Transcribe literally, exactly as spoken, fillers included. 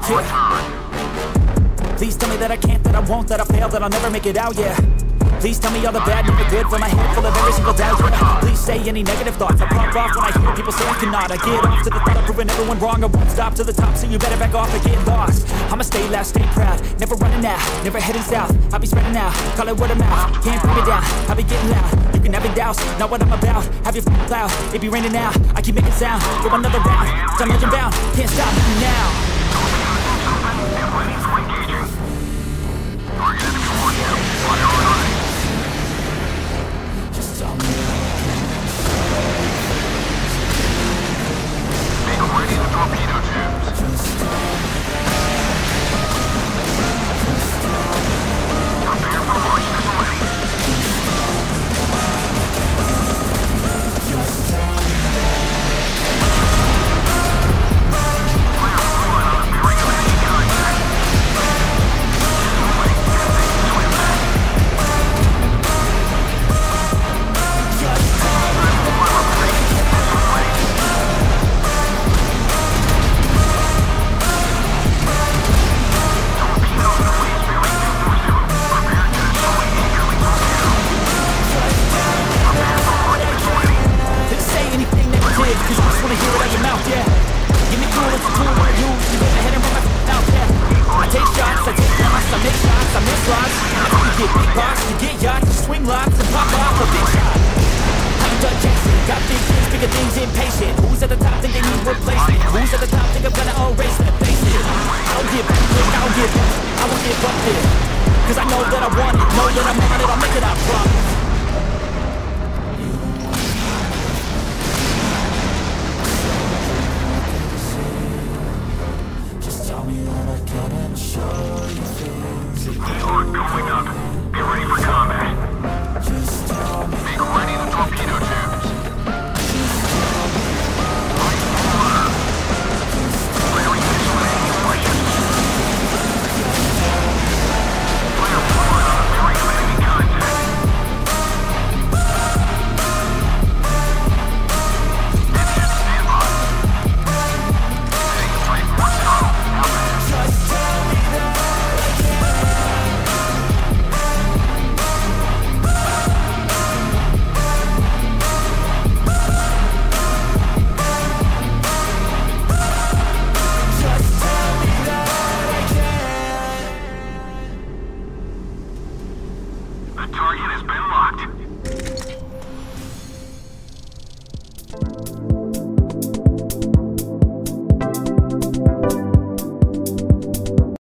yeah. Please tell me that I can't, that I won't, that I fail, that I'll never make it out, yeah. Please tell me all the bad, never good, fill my head full of every single doubt, yeah. Please say any negative thoughts, I pop off when I hear people say I cannot. I get off to the thought of proving everyone wrong, I won't stop to the top, so you better back off and get lost. I'ma stay loud, stay proud, never running out, never heading south. I'll be spreading out, call it word of mouth, can't bring me down, I'll be getting loud. You can have it douse, not what I'm about, have your f***ing cloud, it be raining now, I keep making sound, go another round, I'm legend bound, can't stop me now. Impatient. Who's at the top think they need replacement? Who's at the top think I'm gonna erase that face it? I don't give back, I don't give up, I won't give up there. Cause I know that I want it, know that I'm on it, I'll make it, I promise. Just tell me that I can and show you things. Alert going up. Be ready for combat. Just tell me. Make ready the torpedo tubes. The target has been locked.